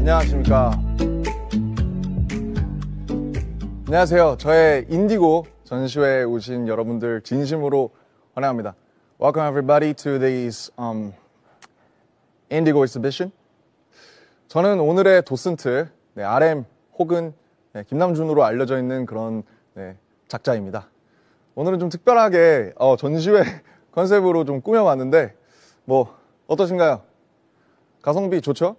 안녕하십니까. 안녕하세요. 저의 인디고 전시회에 오신 여러분들 진심으로 환영합니다. Welcome everybody to this Indigo exhibition. 저는 오늘의 도슨트 RM 혹은 김남준으로 알려져 있는 그런 작자입니다. 오늘은 좀 특별하게 전시회 컨셉으로 좀 꾸며봤는데 뭐 어떠신가요? 가성비 좋죠?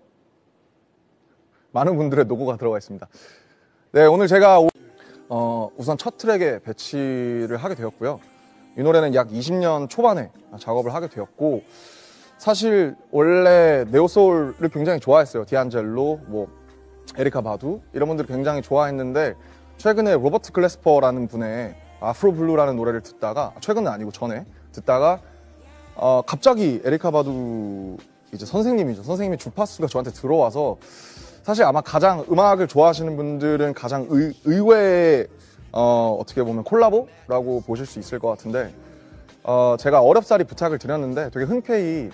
많은 분들의 노고가 들어가 있습니다. 네, 오늘 제가 우선 첫 트랙에 배치를 하게 되었고요. 이 노래는 약 20년 초반에 작업을 하게 되었고, 사실 원래 네오소울을 굉장히 좋아했어요. 디안젤로, 에리카 바두 이런 분들을 굉장히 좋아했는데, 최근에 로버트 클래스퍼라는 분의 아프로 블루라는 노래를 듣다가, 최근은 아니고 전에 듣다가 갑자기 에리카 바두 이제 선생님이 주파수가 저한테 들어와서, 사실 아마 가장 음악을 좋아하시는 분들은 가장 의외의 어떻게 보면 콜라보라고 보실 수 있을 것 같은데, 제가 어렵사리 부탁을 드렸는데 되게 흔쾌히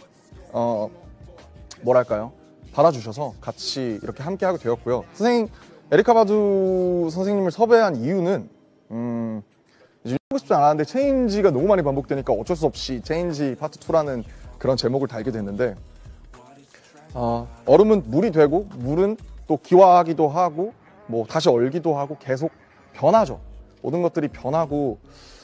뭐랄까요, 받아주셔서 같이 이렇게 함께 하게 되었고요. 에리카 바두 선생님을 섭외한 이유는 이제 하고 싶지 않았는데 체인지가 너무 많이 반복되니까 어쩔 수 없이 체인지 파트 2라는 그런 제목을 달게 됐는데, 얼음은 물이 되고 물은 또 기화하기도 하고 다시 얼기도 하고 계속 변하죠. 모든 것들이 변하고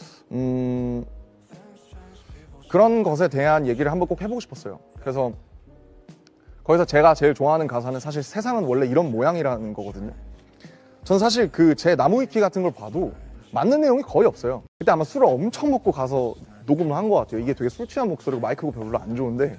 그런 것에 대한 얘기를 한번 꼭 해보고 싶었어요. 그래서 거기서 제가 제일 좋아하는 가사는 사실 세상은 원래 이런 모양이라는 거거든요. 전 사실 제 나무 위키 같은 걸 봐도 맞는 내용이 거의 없어요. 그때 아마 술을 엄청 먹고 가서 녹음을 한 것 같아요. 이게 되게 술 취한 목소리고 마이크고 별로 안 좋은데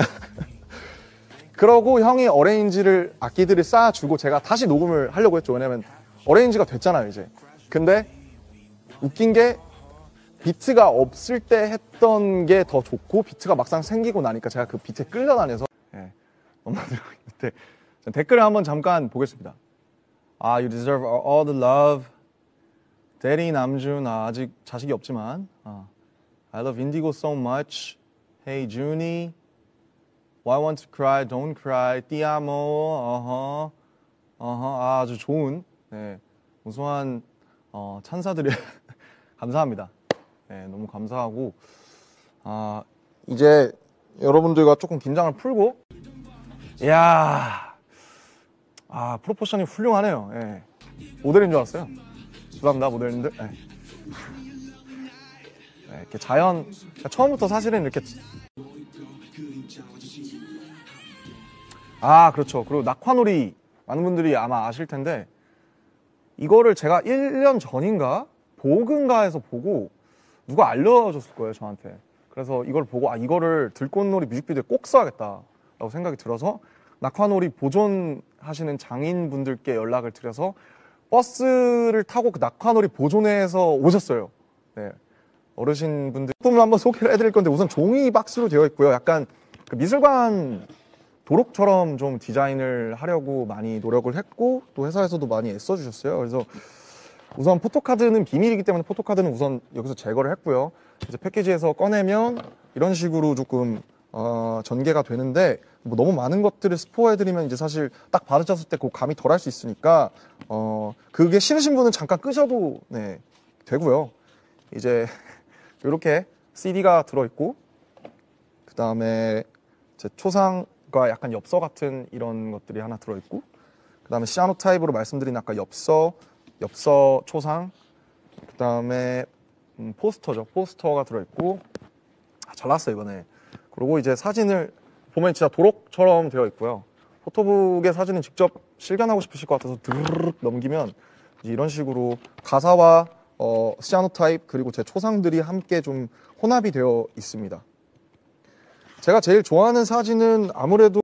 그러고 형이 악기들을 쌓아주고 제가 다시 녹음을 하려고 했죠. 왜냐면 어레인지가 됐잖아요 이제. 근데 웃긴 게 비트가 없을 때 했던 게 더 좋고, 비트가 막상 생기고 나니까 제가 그 비트에 끌려다녀서 넘어들고 있는데, 댓글을 한번 잠깐 보겠습니다. You deserve all the love. 대리 남준, 아직 자식이 없지만 I love Indigo so much. Hey Junie, Why want to cry, don't cry, Ti amo, 아주 좋은 우수한 찬사들이 감사합니다. 너무 감사하고, 이제 여러분들과 조금 긴장을 풀고, 이야, 프로포션이 훌륭하네요. 모델인 줄 알았어요. 죄송합니다, 모델님들. 이렇게 처음부터 사실은 이렇게. 그렇죠. 그리고 낙화놀이 많은 분들이 아마 아실 텐데, 이거를 제가 1년 전인가 보근가에서 보고 누가 알려줬을 거예요, 저한테. 그래서 이걸 보고 이거를 들꽃놀이 뮤직비디오에 꼭 써야겠다라고 생각이 들어서 낙화놀이 보존하시는 장인분들께 연락을 드려서 버스를 타고 그 낙화놀이 보존회에서 오셨어요. 어르신분들 품을 한번 소개를 해드릴 건데, 우선 종이 박스로 되어 있고요. 약간 그 미술관 도록처럼 좀 디자인을 하려고 많이 노력을 했고, 또 회사에서도 많이 애써주셨어요. 그래서 우선 포토카드는 비밀이기 때문에 포토카드는 우선 여기서 제거를 했고요. 이제 패키지에서 꺼내면 이런 식으로 조금 전개가 되는데, 너무 많은 것들을 스포해드리면 이제 사실 딱 받으셨을 때 그 감이 덜할 수 있으니까 그게 싫으신 분은 잠깐 끄셔도 되고요. 이제 이렇게 CD가 들어있고, 그 다음에 제 초상과 약간 엽서 같은 이런 것들이 하나 들어있고, 그 다음에 시아노타입으로 말씀드린 아까 엽서 초상, 그 다음에 포스터죠. 포스터가 들어있고, 잘 나왔어요 이번에. 그리고 이제 사진을 보면 진짜 도록처럼 되어 있고요. 포토북의 사진은 직접 실견하고 싶으실 것 같아서 드르륵 넘기면 이제 이런 식으로 가사와 시아노타입 그리고 제 초상들이 함께 좀 혼합이 되어 있습니다. 제가 제일 좋아하는 사진은 아무래도